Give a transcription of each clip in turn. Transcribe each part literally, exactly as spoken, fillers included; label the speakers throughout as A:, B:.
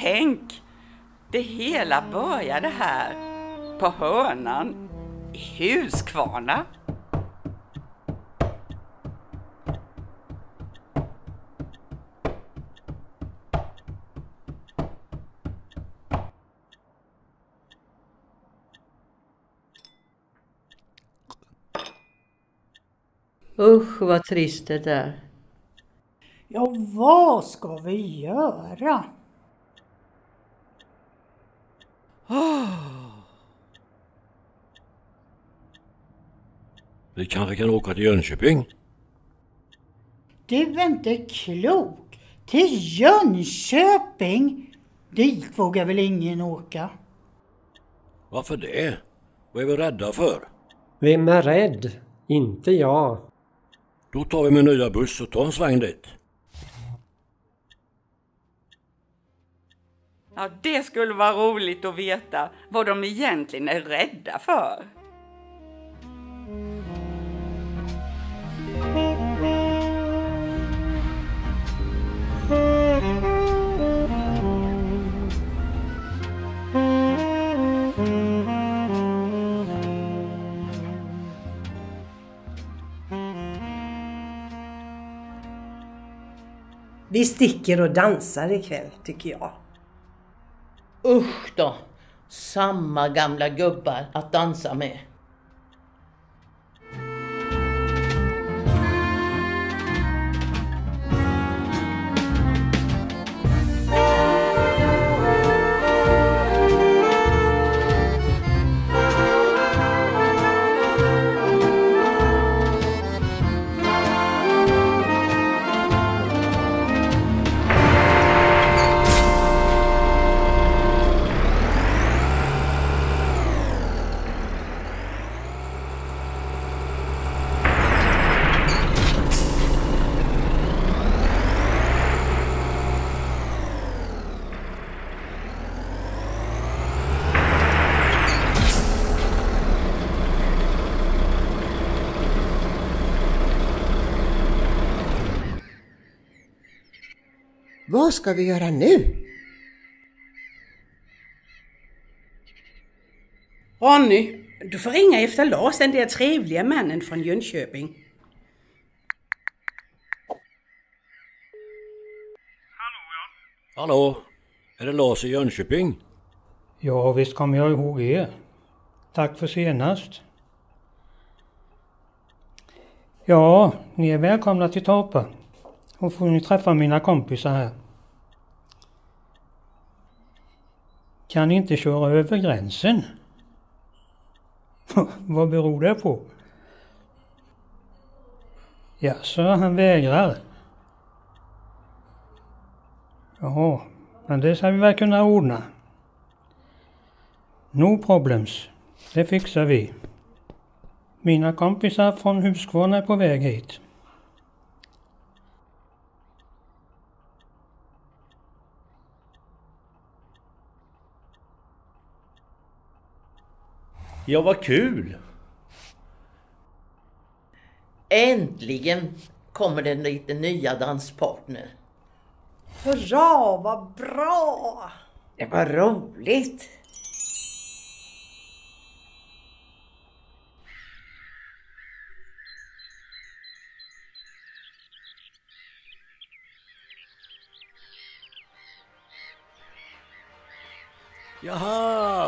A: tänk, det hela började här på hörnan i Huskvarna.
B: Usch, vad trist det är.
C: Ja, vad ska vi göra?
D: Oh. Vi kanske kan åka till Jönköping.
C: Du är inte klok. Till Jönköping? Dit vågar väl ingen åka?
D: Varför det? Vad är vi rädda för?
E: Vem är rädd? Inte jag.
D: Då tar vi med nya buss och tar en sväng dit.
A: Ja, det skulle vara roligt att veta vad de egentligen är rädda för.
F: Vi sticker och dansar ikväll, tycker jag.
B: Usch då, samma gamla gubbar att dansa med.
F: Vad ska vi göra nu?
G: Ronny, du får ringa efter Lars, den där trevliga mannen från Jönköping.
D: Hallå, ja. Hallå, är det Lars i Jönköping?
H: Ja, visst kommer jag ihåg er. Tack för senast. Ja, ni är välkomna till Torpa. Och får ni träffa mina kompisar här. Kan ni inte köra över gränsen? Vad beror det på? Ja, så han vägrar. Ja, men det ska vi väl kunna ordna. No problems. Det fixar vi. Mina kompisar från Huskvarna är på väg hit.
I: Ja, vad kul!
B: Äntligen kommer det lite nya danspartner.
F: Hurra, vad bra! Det var roligt.
D: Jaha!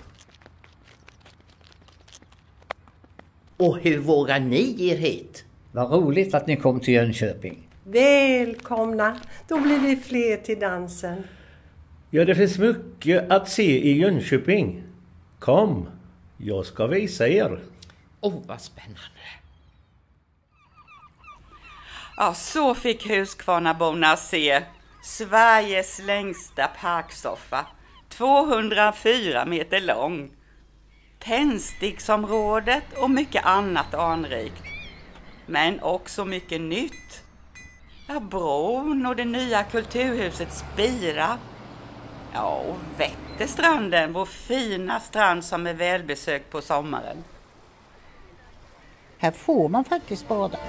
B: Och hur vågar ni er hit?
I: Vad roligt att ni kom till Jönköping.
F: Välkomna, då blir vi fler till dansen.
J: Ja, det finns mycket att se i Jönköping. Kom, jag ska visa er.
K: Åh, oh, vad spännande.
A: Ja, så fick Huskvarnaborna se Sveriges längsta parksoffa, tvåhundrafyra meter lång. Tändsticksområdet och mycket annat anrikt. Men också mycket nytt. Ja, bron och det nya kulturhuset Spira. Ja, och Vätterstranden, vår fina strand som är välbesökt på sommaren.
C: Här får man faktiskt bada.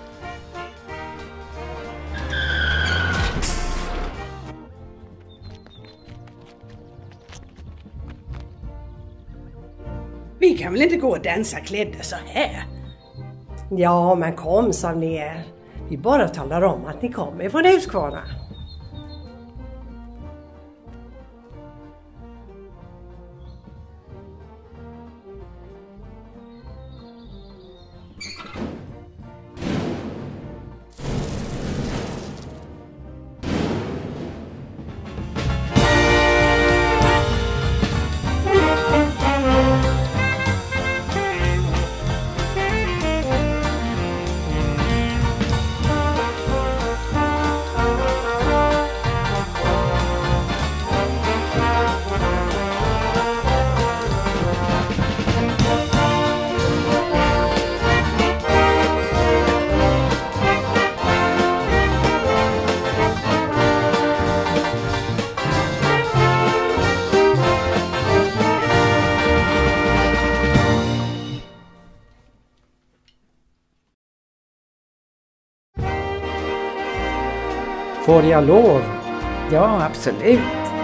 G: Vi kan väl inte gå och dansa klädda så här?
F: Ja, men kom som ni är. Vi bara talar om att ni kommer från Huskvarna.
E: Får jag lov?
K: Ja, absolut.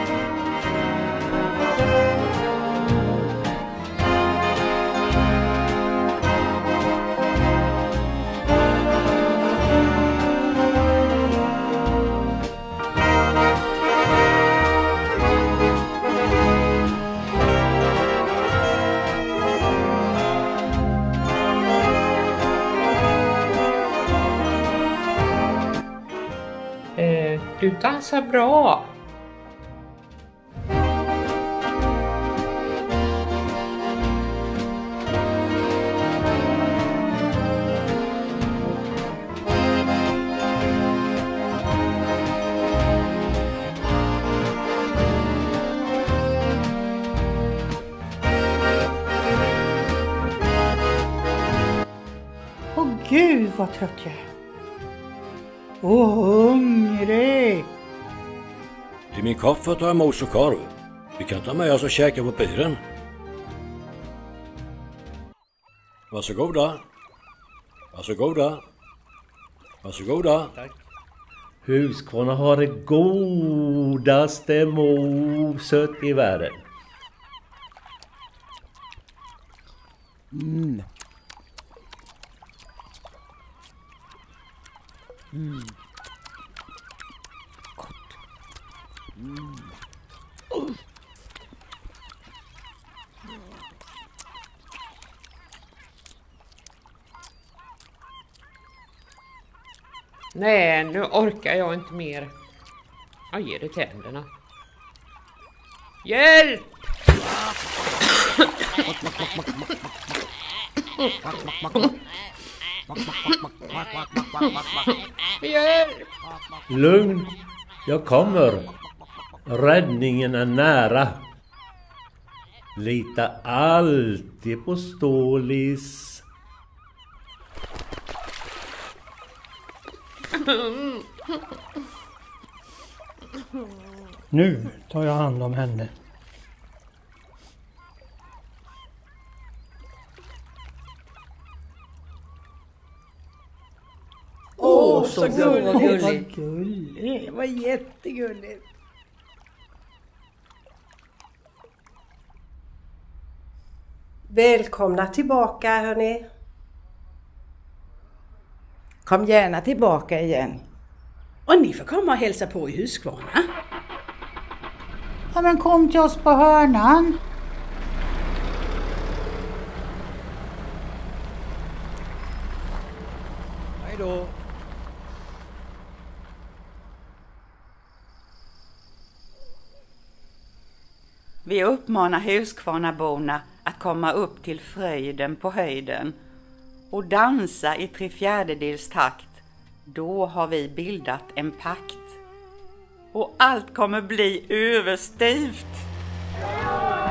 K: Du dansar bra.
C: Åh gud vad trött jag är. Åh, hungrig!
D: Till min kaffe tar jag mos och korv. Vi kan ta med oss och käka på piren. Varsågoda. Varsågoda. Varsågoda.
J: Tack. Huskvarna har det godaste moset i världen.
K: Mm. Mm. Gott. Mm. Oh. Nej, nu orkar jag inte mer. Jag ger det tänderna. Hjälp! Hjälp!
J: Lugn, jag kommer. Räddningen är nära. Lita alltid på Stålis.
H: Nu tar jag hand om henne.
F: Åh, oh, så gulligt.
C: Vad gulligt.
F: Det var jättegulligt. Välkomna tillbaka, hörni.
K: Kom gärna tillbaka igen.
G: Och ni får komma och hälsa på i Huskvarna.
C: Ja, men kom till oss på hörnan.
A: Vi uppmanar Huskvarnaborna att komma upp till fröjden på höjden och dansa i tre fjärdedels takt. Då har vi bildat en pakt. Och allt kommer bli överstyvt.